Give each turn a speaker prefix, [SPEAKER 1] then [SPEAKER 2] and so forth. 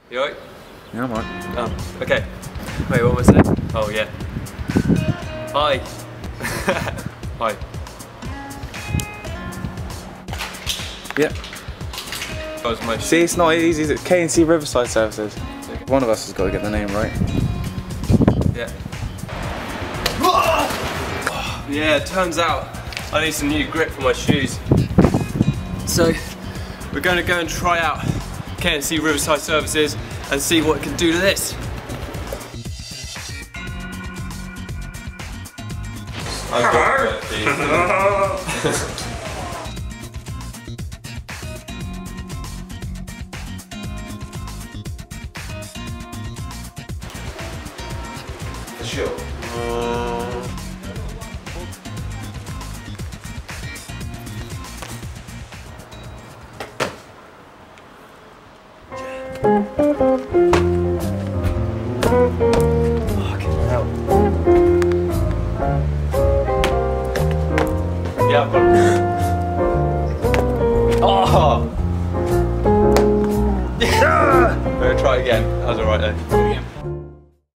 [SPEAKER 1] You alright?
[SPEAKER 2] Yeah, I'm alright.
[SPEAKER 1] Oh, okay. Wait, what was it? Oh, yeah. Hi. Hi.
[SPEAKER 2] Yeah.
[SPEAKER 1] That was my
[SPEAKER 2] See, it's not easy. It's K&C Riverside Services. One of us has got to get the name right.
[SPEAKER 1] Yeah. Yeah, it turns out I need some new grip for my shoes. So, we're going to go and try out K&C Riverside Services and see what it can do to this. I've got these. Sure. Fucking hell. Yeah, I've got it. Oh! Yeah! I'm gonna try it again. That was alright though.